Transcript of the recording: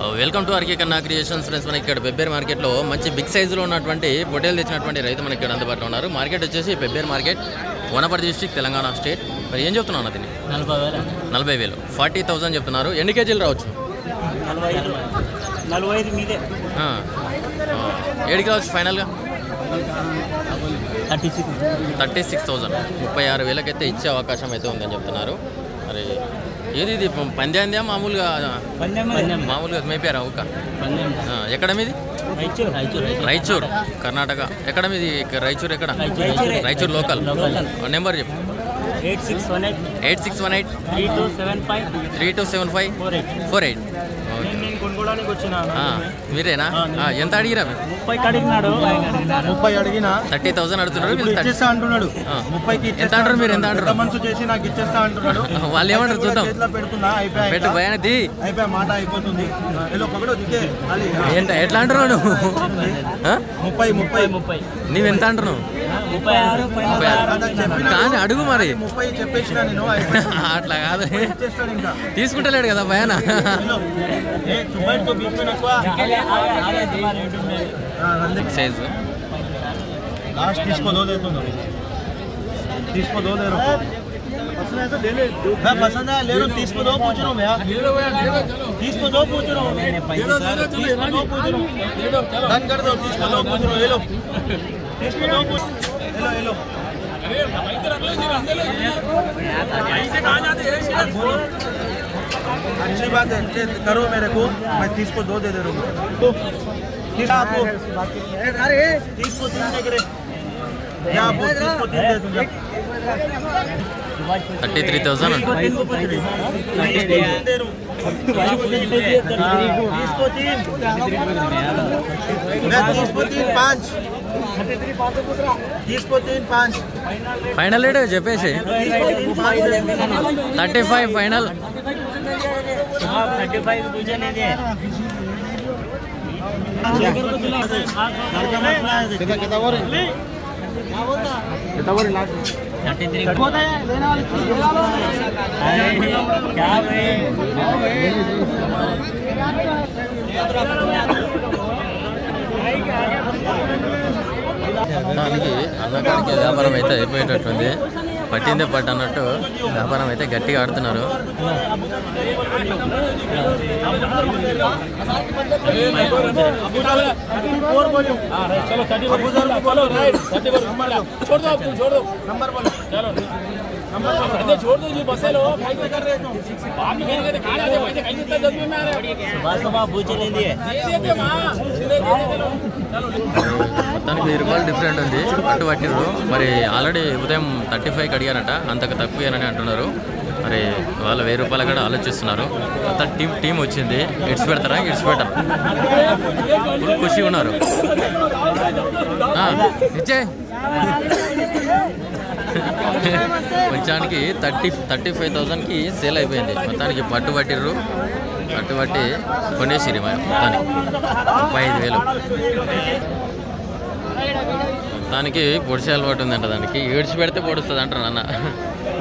Welcome to RK Kanna creations friends. మనకి ఇక్కడ పెబ్బేరు మార్కెట్లో మంచి బిగ్ సైజులో ఉన్నటువంటి పొట్టేలు తెచ్చినటువంటి రైతు మనకి ఇక్కడ అందుబాటులో ఉన్నారు. మార్కెట్ వచ్చేసి Pebberu market, Wanaparthy district, Telangana state. మరి ఏం చెప్తున్నావు అన్న దీన్ని? 40,000 40,000 చెప్తున్నారు. ఎన్ని కేజీలు రావచ్చు? 45 మీదే. 7కి రావచ్చు ఫైనల్గా 36,000 36,000 అయితే ఇచ్చే అవకాశం అయితే ఉందని చెప్తున్నారు. మరి ఏది ఇది పంద్యాందా మామూలుగా? మామూలుగా మేపారా ఊక? ఎక్కడ మీది? రాయచూర్ కర్ణాటక. ఎక్కడ మీది? రాయచూర్ ఎక్కడ? రాయచూర్ లోకల్. నెంబర్ చెప్పు. 8618 3275 48. మీరేనా? ఎంత అడిగిరా? 30 అడిగినా 30,000 అడుగుతున్నారు. అంటున్నాడు. 30కి ఎంత అంటారు మీరు? ఎంత అంటారు? మనసు చేసి నాకు ఇచ్చేస్తా అంటున్నాడు. వాళ్ళు ఏమంటారు చూద్దాం. పెడుతున్నా పెట్టు భయానికి అయిపోయా, మాట అయిపోతుంది. ఎంత ఎట్లా అంటున్నావు నువ్వు? 30 నువ్వెంత అంటున్నావు? 36 కానీ అడుగు మరి. 30 చెప్పేసిన నేను. అట్లా కాదు, తీసుకుంటలేడు కదా భయాన. సైజు लास्ट इसको दो देता हूँ, इसको दो ले रहा हूँ। मैं पसंद है ले लो, 30 को 2 पूछ रहा हूँ भैया, 30 को 2 पूछ रहा हूँ, 30 को 2 पूछ रहा हूँ, डन कर दो। 30 को 2 पूछ रहा हूँ, ले लो 30 को 2 पूछ, ले लो अच्छी बात है, करो मेरे को, मैं 30 को 2 दे रहा हूँ। 30 को 3 करे, या 30 को 3 दे दूँगा। 33,000 ఫైనల్ రేట్ చెప్పేసి 35 ఫైనల్. 35 దానికి అన్నకాడికి వ్యాపారం అయితే అయిపోయేటట్టుంది. పట్టిందే పట్టు అన్నట్టు వ్యాపారం అయితే గట్టిగా ఆడుతున్నారు. మొత్తానికి 1000 రూపాయలు డిఫరెంట్ ఉంది. పట్టు పట్టిరు. మరి ఆల్రెడీ ఉదయం 35కి అడిగారట, అంతకు తక్కువేనని అంటున్నారు. మరి వాళ్ళు 1000 రూపాయలు కూడా ఆలోచిస్తున్నారు. మొత్తం టీం వచ్చింది. ఇడ్స్ పెడతారా? ఇడ్స్ పెట్టారు. ఫుల్ ఖుషి ఉన్నారు. ఇచ్చే కొంచానికి 35,000కి సేల్ అయిపోయింది. మొత్తానికి పట్టు పట్టిర్రు. పట్టు పట్టి కొనేసిరి మొత్తానికి 35,000. మొత్తానికి పొడిసే అలవాటు ఉందంట దానికి. ఏడ్చి పెడితే పొడుస్తుంది అంటారు నాన్న.